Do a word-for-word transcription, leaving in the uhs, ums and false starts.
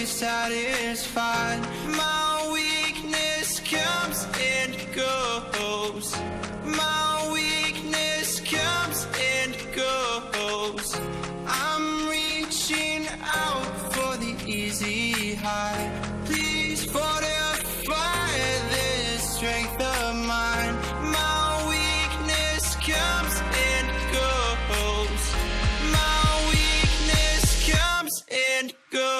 be satisfied. My weakness comes and goes. My weakness comes and goes. I'm reaching out for the easy high. Please fortify this strength of mine. My weakness comes and goes. My weakness comes and goes.